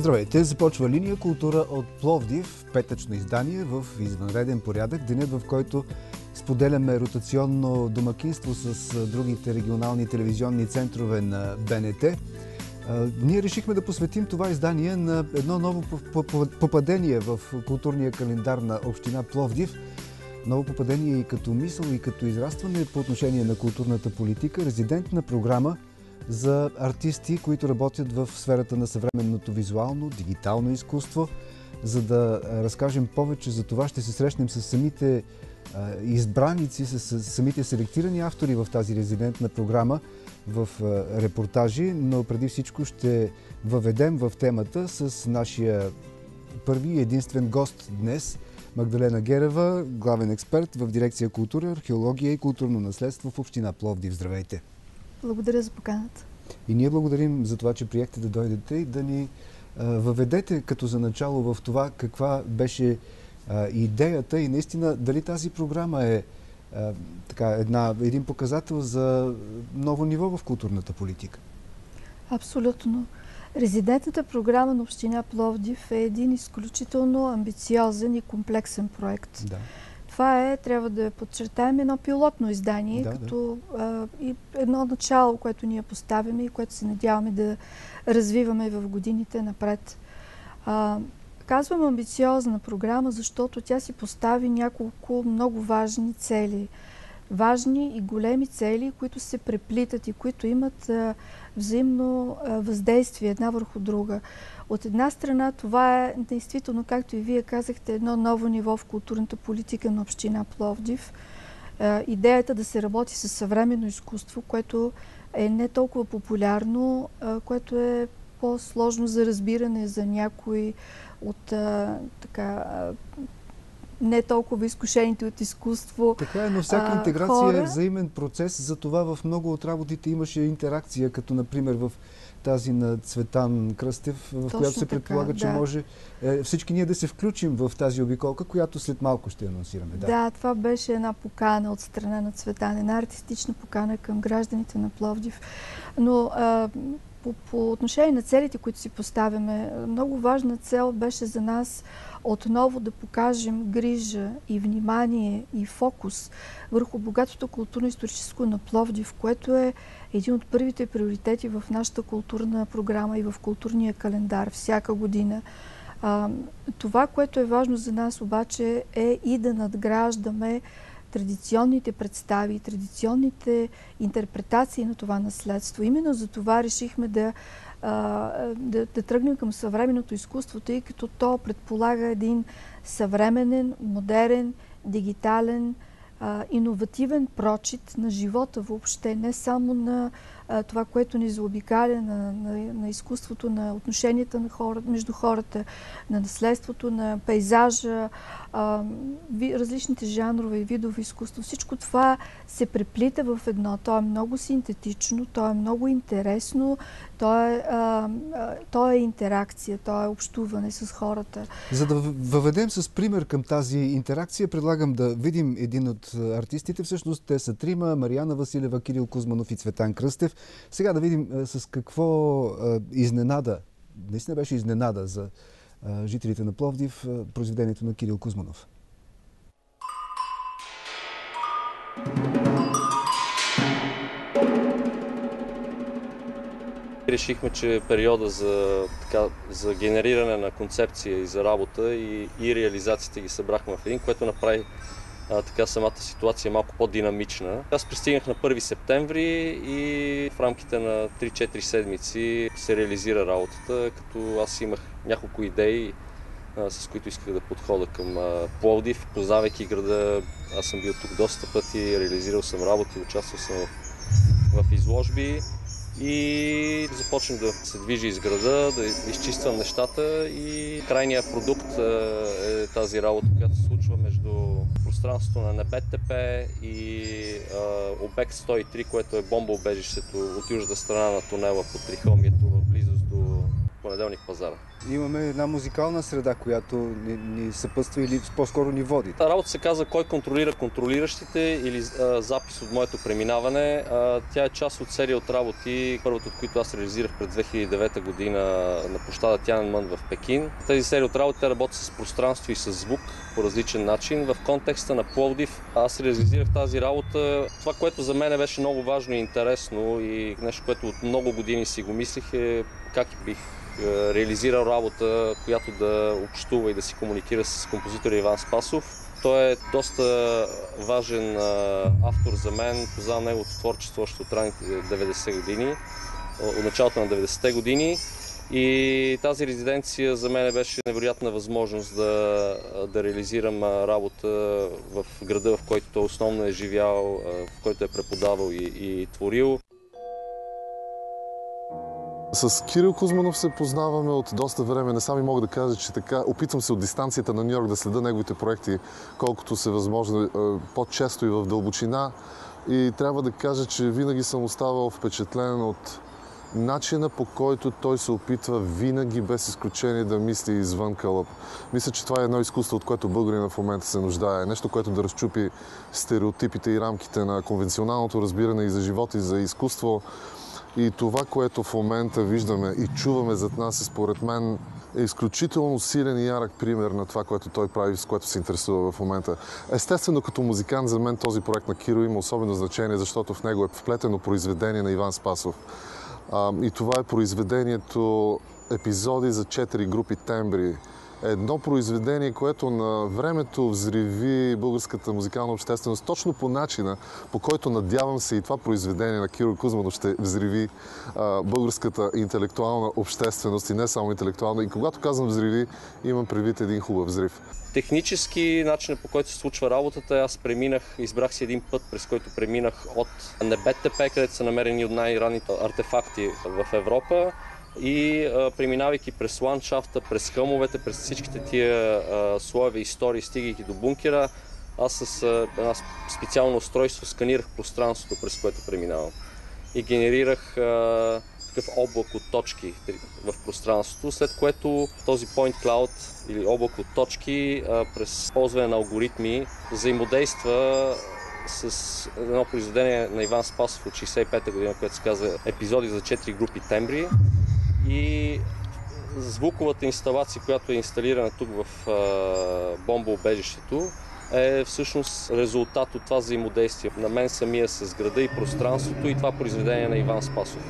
Здравейте! Започва Линия култура от Пловдив, петъчно издание в извънреден порядък. Денят, в който споделяме ротационно домакинство с другите регионални телевизионни центрове на БНТ. Ние решихме да посветим това издание на едно ново попадение в културния календар на община Пловдив. Ново попадение и като мисъл, и като израстване по отношение на културната политика. Резидентна програма за артисти, които работят в сферата на съвременното визуално, дигитално изкуство. За да разкажем повече за това, ще се срещнем с самите избраници, с самите селектирани автори в тази резидентна програма в репортажи, но преди всичко ще въведем в темата с нашия първи и единствен гост днес, Магдалена Герева, главен експерт в дирекция култура, археология и културно наследство в община Пловдив. Здравейте! Благодаря за поканата. И ние благодарим за това, че приехте да дойдете и да ни въведете като за начало в това каква беше идеята и наистина дали тази програма е един показател за ново ниво в културната политика. Абсолютно. Резидентната програма на община Пловдив е един изключително амбициозен и комплексен проект. Да. Това е, трябва да подчертаем, едно пилотно издание, и едно начало, което ние поставяме и което се надяваме да развиваме в годините напред. Казвам амбициозна програма, защото тя си постави няколко много важни цели. Важни и големи цели, които се преплитат и които имат взаимно въздействие една върху друга. От една страна това е действително, както и вие казахте, едно ново ниво в културната политика на община Пловдив. Идеята да се работи с съвременно изкуство, което е не толкова популярно, което е по-сложно за разбиране за някои от не толкова изкушените от изкуство. Така е, но всяка интеграция е взаимен процес. Затова в много от работите имаше интеракция, като например в тази на Цветан Кръстев, в която се предполага, че може всички ние да се включим в тази обиколка, която след малко ще анонсираме. Да, това беше една покана от страна на Цветан, една артистична покана към гражданите на Пловдив. Но по отношение на целите, които си поставяме, много важна цел беше за нас отново да покажем грижа и внимание и фокус върху богатото културно-историческо на Пловдив, което е един от първите приоритети в нашата културна програма и в културния календар всяка година. Това, което е важно за нас обаче, е и да надграждаме традиционните представи, традиционните интерпретации на това наследство. Именно за това решихме да тръгнем към съвременното изкуство, тъй като то предполага един съвременен, модерен, дигитален, иновативен прочит на живота въобще, не само на това, което ни заобикаля, на изкуството, на отношенията между хората, на наследството, на пейзажа, различните жанрове и видове изкуство. Всичко това се преплита в едно. То е много синтетично, то е много интересно, то е интеракция, то е общуване с хората. За да въведем с пример към тази интеракция, предлагам да видим един от артистите. Всъщност те са трима: Мариана Василева, Кирил Кузманов и Цветан Кръстев. Сега да видим с какво изненада, наистина беше изненада за жителите на Пловдив, произведението на Кирил Кузманов. Решихме, че периода за генериране на концепция и за работа и реализациите ги събрахме в един, което направи самата ситуация малко по-динамична. Аз пристигнах на 1 септември и в рамките на 3-4 седмици се реализира работата, като аз имах няколко идеи, с които исках да подходя към Пловдив, познавайки града. Аз съм бил тук доста пъти, реализирал съм работи, участвал съм в изложби и започнах да се движи из града, да изчиствам нещата и крайният продукт е тази работа, която се случва между пространството на НБТП и обект 103, което е бомбоубежището от южната страна на тунела под Трихомието в близост до понеделник пазара. Имаме една музикална среда, която ни съпътства или по-скоро ни води. Работа се казва кой контролира контролиращите или запис от моето преминаване. Тя е част от серия от работи, първото от които аз реализирах през 2009 година на площада Тяньанмън в Пекин. Тези серии от работи работят с пространство и с звук по различен начин. В контекста на Пловдив аз реализирах тази работа. Това, което за мен беше много важно и интересно и нещо, което от много години си го мислих, е как бих реализирал работа, която да общува и да си комуникира с композитора Иван Спасов. Той е доста важен автор за мен. Познавам неговото творчество още от ранните 90 години, от началото на 90-те години. И тази резиденция за мен беше невероятна възможност да реализирам работа в града, в който той основно е живял, в който е преподавал и творил. С Кирил Кузманов се познаваме от доста време. Не сами мога да кажа, че така опитвам се от дистанцията на Ню Йорк да следа неговите проекти, колкото се възможно по-често и в дълбочина. И трябва да кажа, че винаги съм оставал впечатлен от начина, по който той се опитва винаги без изключение да мисли извън кълъп. Мисля, че това е едно изкуство, от което българина в момента се нуждае. Нещо, което да разчупи стереотипите и рамките на конвенционалното разбиране и за живот, и за изкуство. И това, което в момента виждаме и чуваме зад нас, според мен е изключително силен и ярък пример на това, което той прави, с което се интересува в момента. Естествено, като музикант, за мен този проект на Киро има особено значение, защото в него е вплетено произведение на Иван Спасов. И това е произведението епизоди за 4 групи тембри. Едно произведение, което на времето взриви българската музикална общественост точно по начина, по който надявам се и това произведение на Киро Кузманов ще взриви българската интелектуална общественост и не само интелектуална. И когато казвам взриви, имам предвид един хубав взрив. Технически начинът, по който се случва работата, аз избрах си един път, през който преминах от Небеттепе, където са намерени от най-ранните артефакти в Европа, и преминавайки през ландшафта, през хълмовете, през всичките тия слоеве истории, стигайки до бункера, аз с една специално устройство сканирах пространството, през което преминавам. И генерирах такъв облак от точки в пространството, след което този point cloud или облак от точки през ползване на алгоритми взаимодейства с едно произведение на Иван Спасов от 65-та година, което се казва епизоди за 4 групи тембри. И звуковата инсталация, която е инсталирана тук в бомбоубежището, е всъщност резултат от това взаимодействие на мен самия с града и пространството и това произведение на Иван Спасов.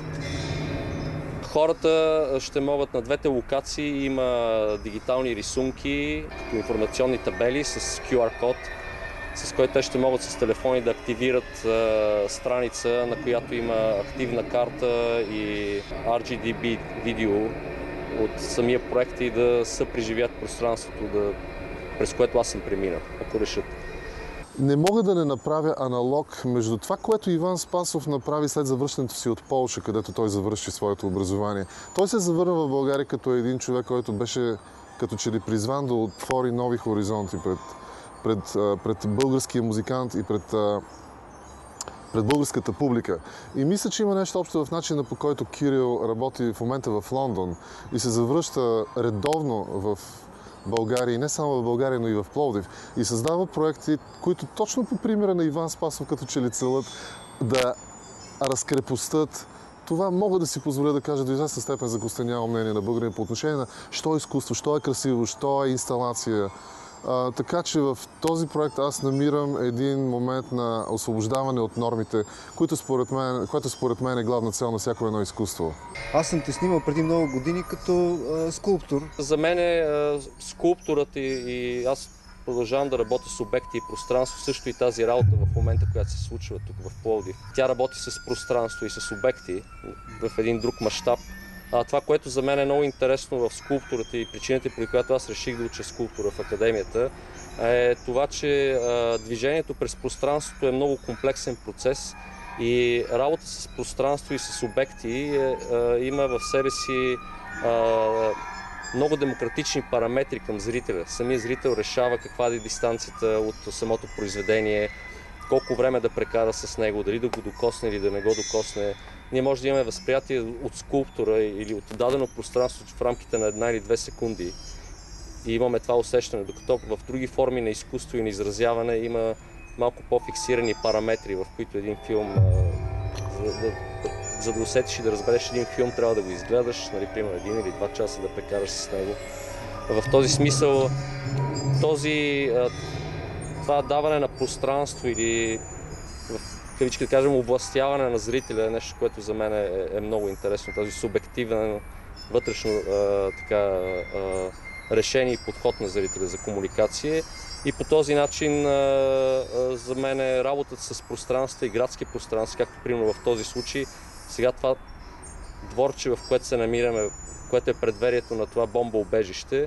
Хората ще могат на двете локации, има дигитални рисунки, като информационни табели с QR код, с който те ще могат с телефони да активират страница, на която има активна карта и RGB видео от самия проект и да съпреживят пространството, през което аз съм преминал, ако решат. Не мога да не направя аналог между това, което Иван Спасов направи след завръщането си от Полша, където той завърши своето образование. Той се завърна в България като един човек, който беше като че ли призван да отвори нови хоризонти пред българския музикант и пред българската публика. И мисля, че има нещо общо в начина, по който Кирил работи в момента в Лондон и се завръща редовно в България, и не само в България, но и в Пловдив. И създава проекти, които точно по примера на Иван Спасов, като че ли целят да разкрепостят. Това мога да си позволя да кажа до известна степен загостеняво мнение на българин по отношение на що е изкуство, що е красиво, що е инсталация. Така че в този проект аз намирам един момент на освобождаване от нормите, което според мен е главна цел на всяко едно изкуство. Аз съм те снимал преди много години като скулптор. За мен скулптурата и аз продължавам да работя с обекти и пространство, също и тази работа в момента, която се случва тук в Пловдив. Тя работи с пространство и с обекти в един друг мащаб. Това, което за мен е много интересно в скулптурата и причината, при която аз реших да уча скулптура в академията, е това, че движението през пространството е много комплексен процес и работа с пространство и с обекти има в себе си много демократични параметри към зрителя. Самият зрител решава каква е дистанцията от самото произведение, колко време да прекара с него, дали да го докосне или да не го докосне. ние може да имаме възприятие от скулптура или от дадено пространство в рамките на 1 или 2 секунди и имаме това усещане, докато в други форми на изкуство и на изразяване има малко по-фиксирани параметри, в които един филм, за да усетиш и да разбереш един филм, трябва да го изгледаш, нали, примерно 1 или 2 часа да прекараш с него. В този смисъл, това даване на пространство или в кавички да кажем областяване на зрителя е нещо, което за мен е много интересно. Този субективен, вътрешно решение и подход на зрителя за комуникация. И по този начин за мен работата с пространства и градски пространства, както примерно в този случай, сега това дворче, в което се намираме, което е предверието на това бомбоубежище,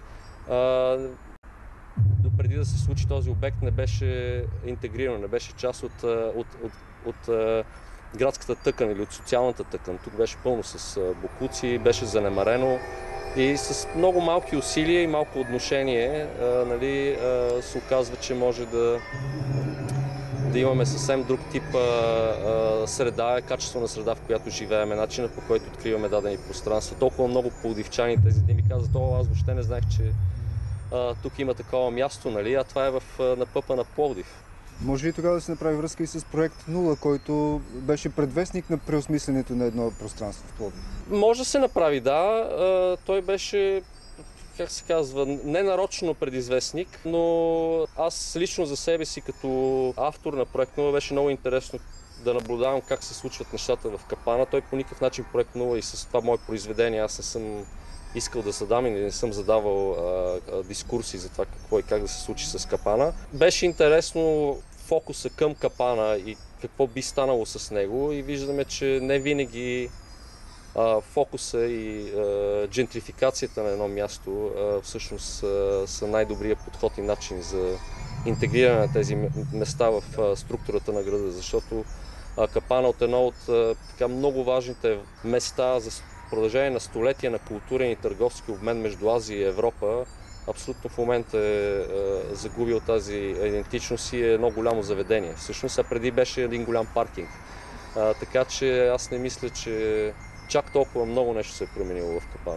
допреди да се случи този обект не беше интегриран, не беше част от градската тъкан или от социалната тъкан. Тук беше пълно с боклуци, беше занемарено и с много малки усилия и малко отношение се оказва, че може да имаме съвсем друг тип среда, качествена среда, в която живеем, начина по който откриваме дадени пространства. Толкова много пловдивчани тези дни ми казват, аз въобще не знаех, че тук има такова място, нали? А това е на пъпа на Пловдив. Може ли тогава да се направи връзка и с проект 0, който беше предвестник на преосмисленето на едно пространство в Пловдив? Може да се направи, да. Той беше, как се казва, ненарочно предизвестник, но аз лично за себе си като автор на проект 0 беше много интересно да наблюдавам как се случват нещата в Капана. Той по никакъв начин проект 0 и с това мое произведение аз не съм искал да задам и не съм задавал дискурси за това какво и как да се случи с Капана. Беше интересно фокуса към Капана и какво би станало с него и виждаме, че не винаги фокуса и джентрификацията на едно място всъщност са най-добрият подход и начин за интегриране на тези места в структурата на града, защото Капана от едно от много важните места за продължение на столетия на културен и търговски обмен между Азия и Европа, абсолютно в момента е загубил тази идентичност и е едно голямо заведение. Всъщност, преди беше един голям паркинг. Така че аз не мисля, че чак толкова много нещо се е променило в Капана.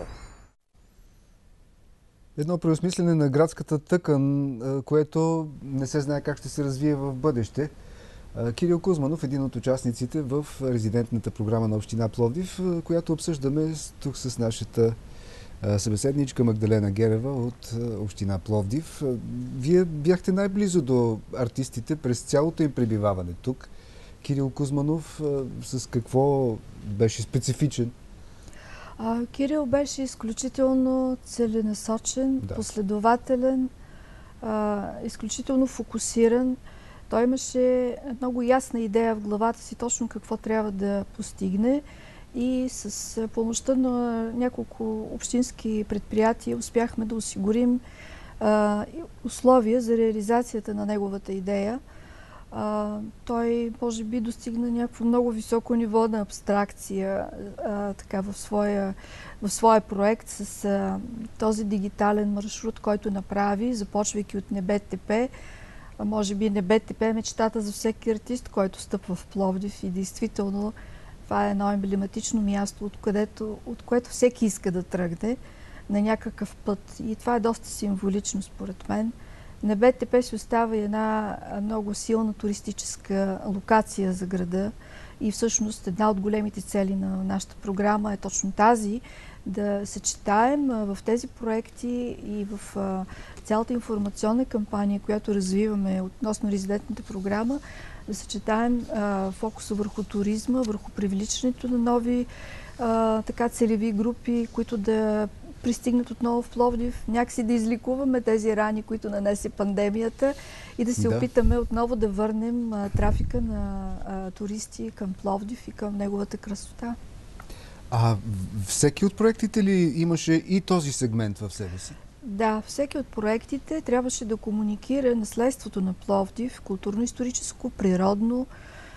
Едно преосмислене на градската тъкан, което не се знае как ще се развие в бъдеще. Кирил Кузманов, един от участниците в резидентната програма на Община Пловдив, която обсъждаме тук с нашата събеседничка Магдалена Герева от Община Пловдив. Вие бяхте най-близо до артистите през цялото им пребиваване тук. Кирил Кузманов с какво беше специфичен? Кирил беше изключително целенасочен, последователен, изключително фокусиран. Той имаше много ясна идея в главата си точно какво трябва да постигне и с помощта на няколко общински предприятия успяхме да осигурим условия за реализацията на неговата идея. Той може би достигна някакво много високо ниво на абстракция в своя проект с този дигитален маршрут, който направи, започвайки от НБТП. Може би НБТП е мечтата за всеки артист, който стъпва в Пловдив и действително това е едно емблематично място, от което всеки иска да тръгне на някакъв път. И това е доста символично според мен. НБТП си остава една много силна туристическа локация за града и всъщност една от големите цели на нашата програма е точно тази, да съчетаем в тези проекти и в цялата информационна кампания, която развиваме относно резидентната програма, да съчетаем фокуса върху туризма, върху привличането на нови целеви групи, които да пристигнат отново в Пловдив, някакси да изликуваме тези рани, които нанесе пандемията и да се опитаме отново да върнем трафика на туристи към Пловдив и към неговата красота. Всеки от проектите ли имаше и този сегмент в себе си? Да, всеки от проектите трябваше да комуникира наследството на Пловдив, културно-историческо, природно,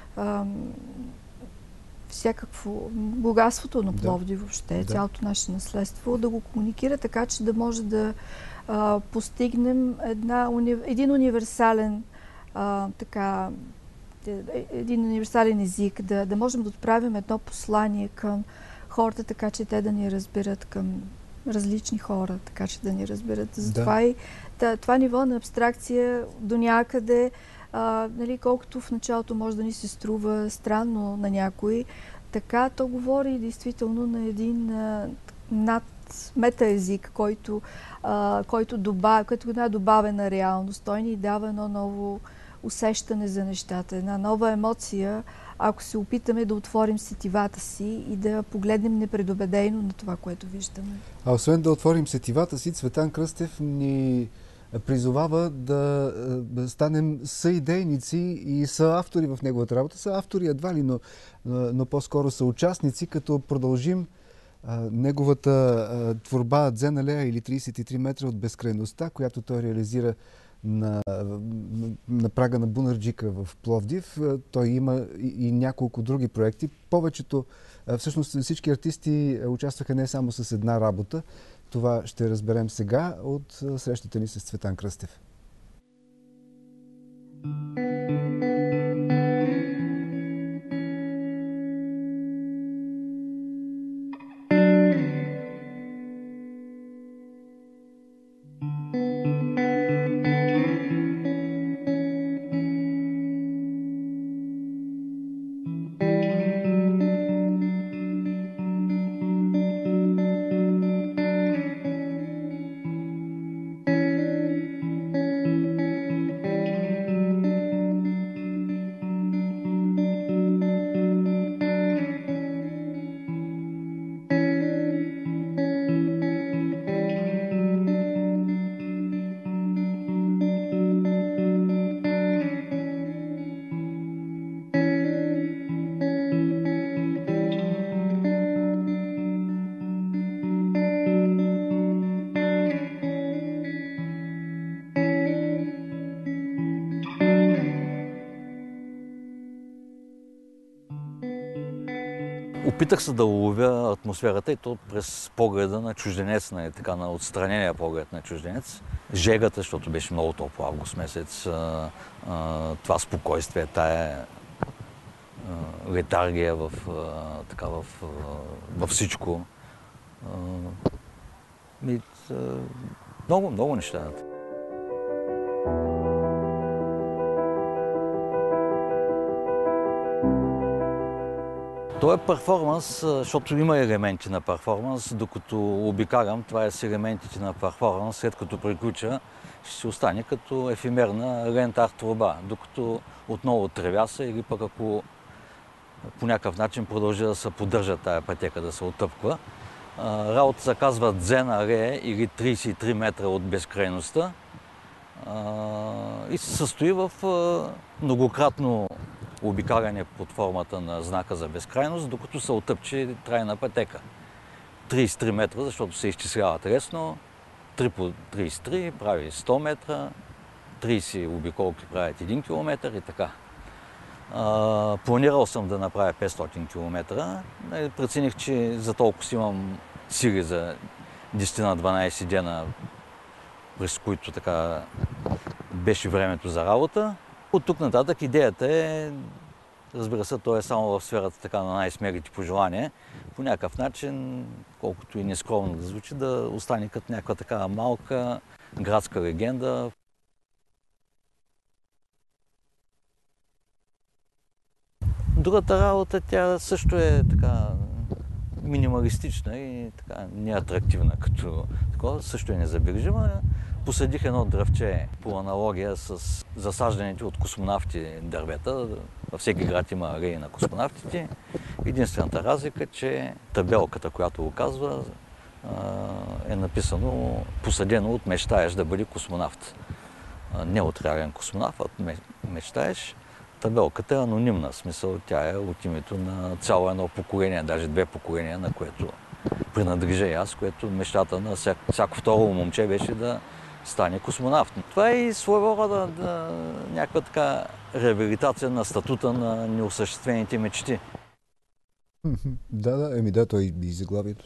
всякакво богатството на Пловдив въобще, цялото наше наследство, да го комуникира така, че да може да постигнем един универсален един универсален език, да можем да отправим едно послание към хората, така че те да ни разберат, към различни хора, така че да ни разберат. Затова и това ниво на абстракция до някъде, нали, колкото в началото може да ни се струва странно на някой, така то говори действително на един метаезик, който е една добавена реалност. Той ни дава едно ново усещане за нещата, една нова емоция, ако се опитаме да отворим сетивата си и да погледнем непредубедено на това, което виждаме. А освен да отворим сетивата си, Цветан Кръстев ни призовава да станем съидейници и съавтори в неговата работа. Съавтори едва ли, но по-скоро са участници, като продължим неговата творба Дзен алея или 33 метра от безкрайността, която той реализира на прага на Бунарджика в Пловдив. Той има и няколко други проекти. Повечето, всъщност всички артисти участваха не само с една работа. Това ще разберем сега от срещата ни с Цветан Кръстев. Опитах се да уловя атмосферата и то през погледа на чужденец, на отстранения поглед на чужденец. Жегата, защото беше много топло август месец, това спокойствие, тая летаргия във всичко. Много неща. Това е перформанс, защото има елементи на перформанс, докато обикалям, това е с елементите на перформанс, след като приключа, ще се остане като ефимерна лента-арт творба, докато отново тревяса или пък ако по някакъв начин продължи да се поддържа тая пътека, да се отъпква. Работа се казва Дзен алея или 33 метра от безкрайността и се състои в многократно обикаляне под формата на знака за безкрайност, докато се отъпче трайна пътека. 33 метра, защото се изчисляват лесно, 3 по 33 прави 100 метра, 30 обиколки правят 1 км и така. Планирал съм да направя 500 км. Прецених, че за толкова си имам сили за 10 на 12 дена, през които така беше времето за работа. От тук нататък идеята е, разбира се, то е само в сферата така на най-смелите пожелания, по някакъв начин, колкото и нескромно да звучи, да остане като някаква такава малка градска легенда. Другата работа, тя също е така минималистична и така неатрактивна като такова, също е незабележима. Посадих едно дръвче по аналогия с засажданите от космонавти дървета. Във всеки град има алеи на космонавтите. Единствената разлика, че табелката, която го казва, е написано посадено от мечтаеш да бъде космонавт. Не от реален космонавт, а мечтаеш. Табелката е анонимна, в смисъл тя е от името на цяло едно поколение, даже 2 поколения, на което принадлежа и аз, което мечтата на всяко второ момче беше да стане космонавт. Това е и своего рода някаква така реабилитация на статута на неосъществените мечти. Да, той и заглавието.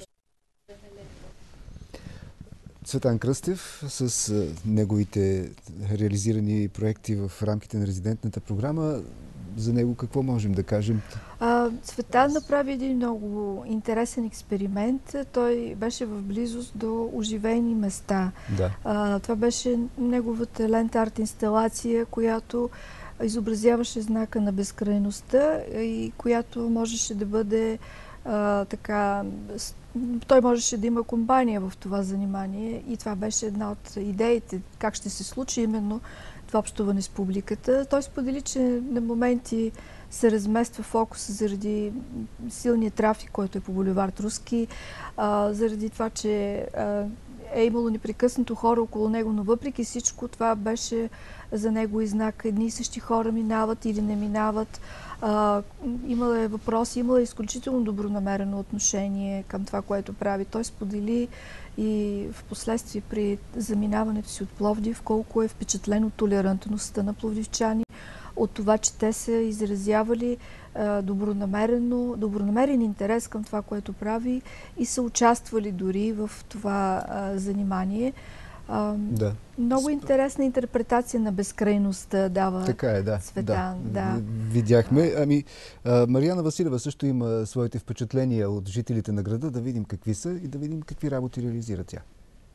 Цветан Кръстев с неговите реализирани проекти в рамките на резидентната програма за него какво можем да кажем? Цветан направи един много интересен експеримент. Той беше в близост до оживени места. Да. Това беше неговата ленд-арт инсталация, която изобразяваше знака на безкрайността и която можеше да бъде така... Той можеше да има компания в това занимание и това беше една от идеите, как ще се случи именно това общуване с публиката. Той сподели, че на моменти се размества фокус заради силния трафик, който е по булевард Руски, заради това, че е имало непрекъснато хора около него, но въпреки всичко това беше за него и знак. Едни и същи хора минават или не минават. Имала е въпроси, имала е изключително добронамерено отношение към това, което прави. Той сподели и в последствие при заминаването си от Пловдив колко е впечатлен от толерантността на пловдивчани, от това, че те са изразявали добронамерен интерес към това, което прави и са участвали дори в това занимание. Да. Много интересна интерпретация на безкрайността дава Цветан. Да. Видяхме. Мариана Василева също има своите впечатления от жителите на града. Да видим какви са и да видим какви работи реализира тя.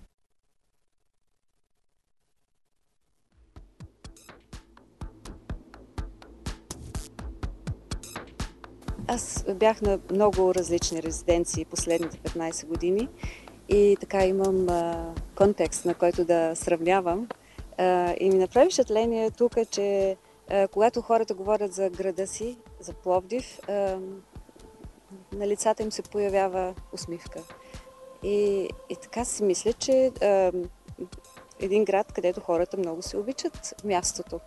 Аз бях на много различни резиденции последните 15 години и така имам контекст, на който да сравнявам. И ми направи впечатление тук, че когато хората говорят за града си, за Пловдив, на лицата им се появява усмивка. И така си мисля, че един град, където хората много се обичат мястото.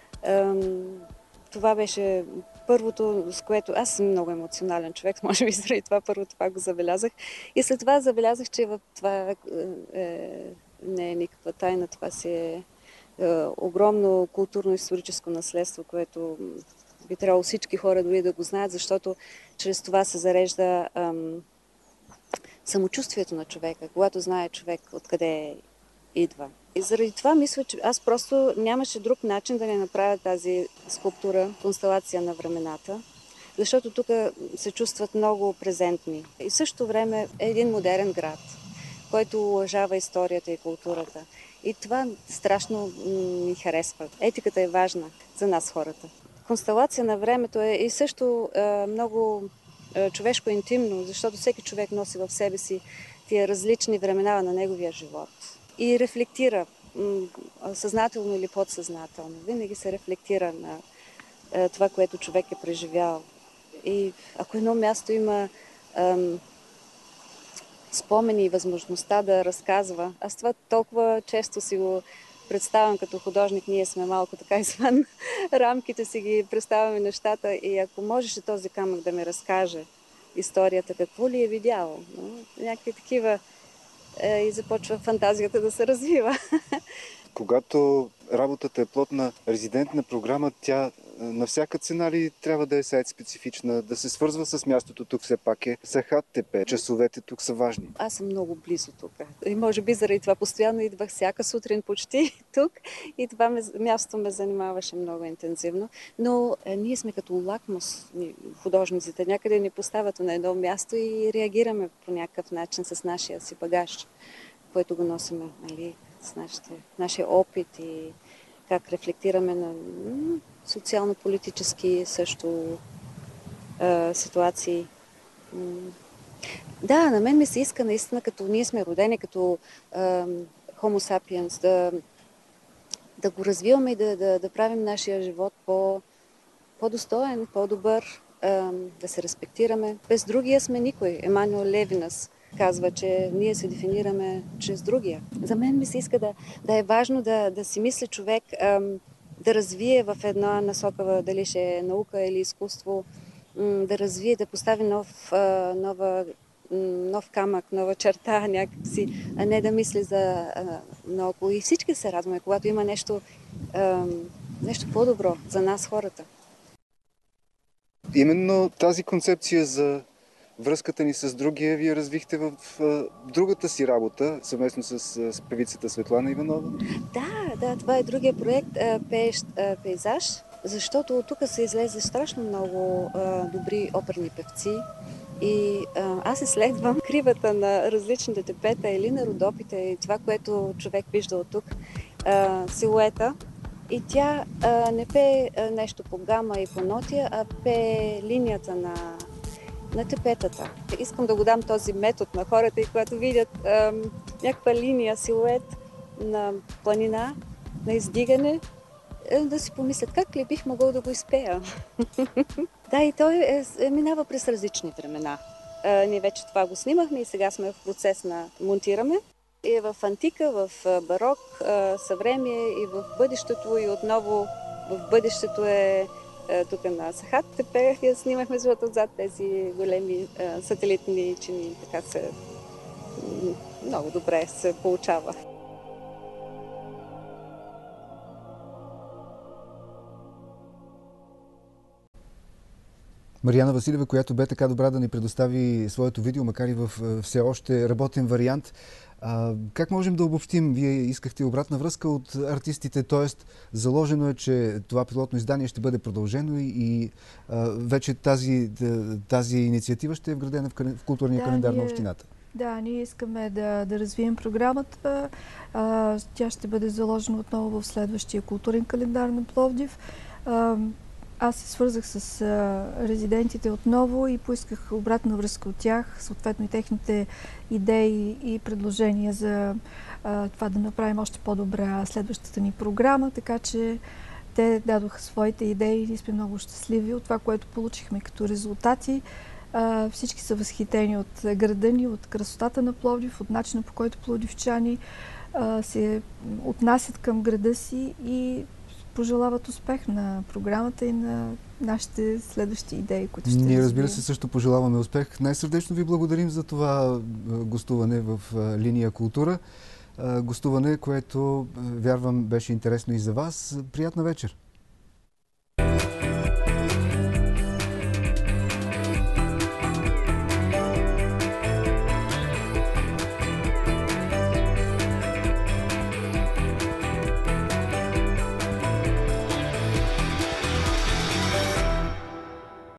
Това беше първото, с което аз съм много емоционален човек, може би заради това първо това го забелязах. И след това забелязах, че в това не е никаква тайна, това си е огромно културно-историческо наследство, което би трябвало всички хора дори да го знаят, защото чрез това се зарежда самочувствието на човека, когато знае човек откъде идва. И заради това мисля, че аз просто нямаше друг начин да не направя тази скулптура, констелация на времената, защото тук се чувстват много презентни. И в същото време е един модерен град, който уважава историята и културата. И това страшно ми харесва. Етиката е важна за нас хората. Констелация на времето е и също много човешко интимно, защото всеки човек носи в себе си тия различни времена на неговия живот. И рефлектира, съзнателно или подсъзнателно. Винаги се рефлектира на това, което човек е преживял. И ако едно място има спомени и възможността да разказва, аз това толкова често си го представям като художник, ние сме малко така извън рамките си ги представяме нещата и ако можеше този камък да ми разкаже историята, какво ли е видял, някакви такива и започва фантазията да се развива. Когато работата е плод на резидентна програма, тя на всяка цена ли трябва да е сайт специфична, да се свързва с мястото тук все пак е Сахат Тепе. Часовете тук са важни. Аз съм много близо тук. И може би заради това постоянно идвах всяка сутрин почти тук и това място ме занимаваше много интензивно. Но ние сме като лакмус, художниците. Някъде ни поставят на едно място и реагираме по някакъв начин с нашия си багаж, който го носиме, нали, с нашия опит и как рефлектираме на социално-политически също ситуации. Да, на мен ми се иска наистина, като ние сме родени като Homo sapiens, да го развиваме и да правим нашия живот по-достоен, по-добър, да се респектираме. Без другия сме никой. Емануел Левинас казва, че ние се дефинираме чрез другия. За мен ми се иска да е важно да си мисли човек, да развие в една насока, дали ще е наука или изкуство, да развие, да постави нов камък, нова черта някакси, а не да мисли за много. И всички се радваме, когато има нещо по-добро за нас хората. Именно тази концепция за връзката ни с другия вие развихте в другата си работа, съвместно с певицата Светлана Иванова? Да, това е другия проект, Пеещ пейзаж. защото от тук са излезе страшно много добри оперни певци. И аз изследвам кривата на различните тепета или на Родопите и това, което човек вижда от тук, силуета. И тя не пее нещо по гама и по ноти, а пее линията на тепетата. Искам да го дам този метод на хората и когато видят някаква линия, силует на планина, на издигане, да си помислят как ли бих могъл да го изпея. Да, и той минава през различни времена. Ние вече това го снимахме и сега сме в процес на монтираме. И в антика, в барок, съвремие и в бъдещето, и отново в бъдещето е тук на Сахат Тепе. Я снимахме, защото отзад тези големи сателитни чини, така се много добре се получава. Мариана Василева, която бе така добра да ни предостави своето видео, макар и в все още работен вариант. Как можем да обобщим? Вие искахте обратна връзка от артистите, т.е. заложено е, че това пилотно издание ще бъде продължено и вече тази инициатива ще е вградена в културния календар на общината. Да, ние искаме да развием програмата. Тя ще бъде заложена отново в следващия културен календар на Пловдив. Аз се свързах с резидентите отново и поисках обратна връзка от тях, съответно и техните идеи и предложения за това да направим още по-добра следващата ни програма, така че те дадоха своите идеи и ние сме много щастливи от това, което получихме като резултати. Всички са възхитени от града ни, от красотата на Пловдив, от начина, по който пловдивчани се отнасят към града си и пожелават успех на програмата и на нашите следващи идеи, които ще Ние, разбира се, също пожелаваме успех. Най-сърдечно ви благодарим за това гостуване в Линия Култура. Гостуване, което, вярвам, беше интересно и за вас. Приятна вечер!